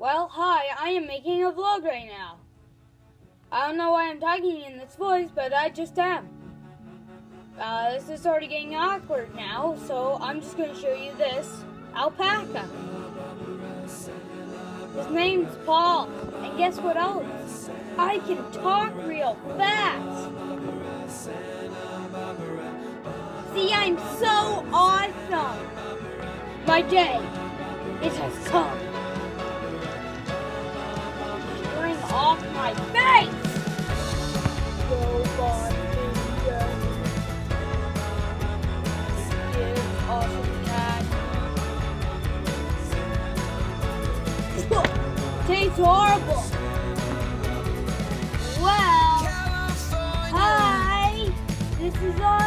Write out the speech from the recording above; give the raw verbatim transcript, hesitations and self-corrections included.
Well, hi, I am making a vlog right now. I don't know why I'm talking in this voice, but I just am. Uh, this is already getting awkward now, so I'm just going to show you this alpaca. His name's Paul, and guess what else? I can talk real fast. See, I'm so awesome. My day, it has come. Bring off my face! Robot ninja. Is awesome cat. Tastes horrible. Well, hi. This is awesome.